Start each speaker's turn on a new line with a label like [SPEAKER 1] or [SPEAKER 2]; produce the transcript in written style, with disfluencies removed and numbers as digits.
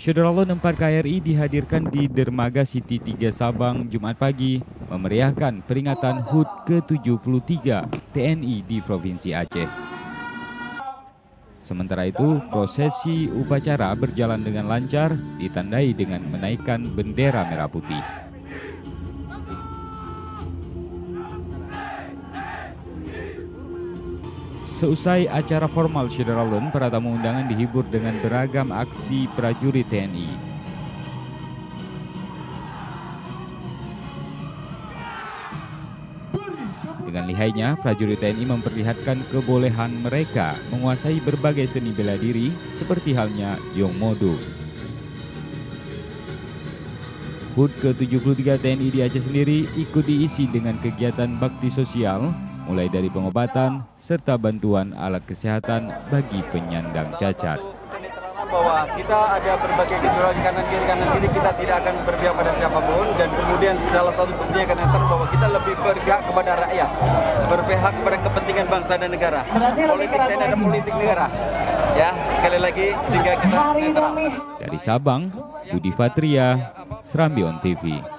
[SPEAKER 1] Syederalun 4 KRI dihadirkan di Dermaga City 3 Sabang Jumat pagi, memeriahkan peringatan HUT ke-73 TNI di Provinsi Aceh. Sementara itu, prosesi upacara berjalan dengan lancar, ditandai dengan menaikkan bendera merah putih. Seusai acara formal Syederalun, para tamu undangan dihibur dengan beragam aksi prajurit TNI. Dengan lihainya, prajurit TNI memperlihatkan kebolehan mereka menguasai berbagai seni bela diri seperti halnya Yong Modo. HUT ke-73 TNI di Aceh sendiri ikut diisi dengan kegiatan bakti sosial, mulai dari pengobatan serta bantuan alat kesehatan bagi penyandang cacat.
[SPEAKER 2] Bahwa kita ada berbagai gejolak di kanan kiri, kita tidak akan berpihak pada siapapun, dan kemudian salah satu buktinya akan datang bahwa kita lebih berpihak kepada rakyat, berpihak kepada kepentingan bangsa dan negara. Politik dan ada politik negara. Ya, sekali lagi sehingga kita netral.
[SPEAKER 1] Dari Sabang, Budi Fatria, Serambi On TV.